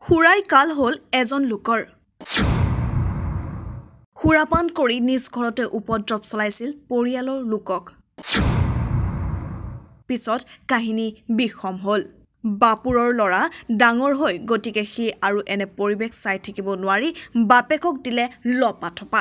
হুৰাই কাল হল এজন লোকৰ হুৰাপান কৰি নিজ ঘৰতে উপদ্ৰৱ চলাইছিল পৰিয়ালৰ লোকক পিছত কাহিনী বিষম হল বাপুৰৰ লৰা ডাঙৰ হৈ গতিকে সি আৰু এনে পৰিবেশ চাই থাকিব নোৱাৰি বাপেকক দিলে লপাথপা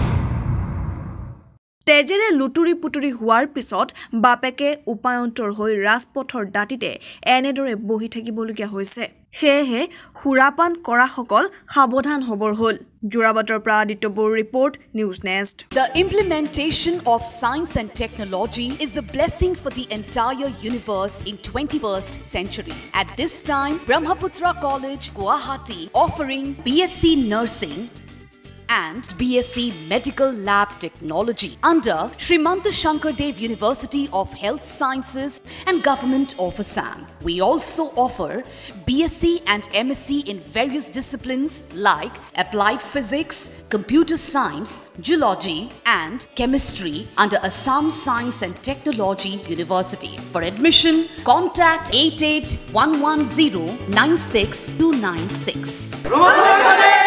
তেজেৰে লুটুৰি পুটুৰি হোৱাৰ পিছত বাপেকে উপায়ন্তৰ হৈ ৰাজপথৰ দাঁতিতে এনেদৰে বহি থাকিবলগীয়া হৈছে সেয়েহে হুৰাপান কৰা সকল সাৱধান হবৰ হল জোৰাবাটৰ পৰা আদিত্য বড়োৰ report news next The implementation of science and technology is a blessing for the entire universe in 21st century. At this time, Brahmaputra College, Guwahati, offering BSc Nursing and BSc Medical Lab Technology under Srimanta Shankardev University of Health Sciences and Government of Assam. We also offer BSc and MSc in various disciplines like Applied Physics, Computer Science, Geology and Chemistry under Assam Science and Technology University. For admission, contact 8811096296.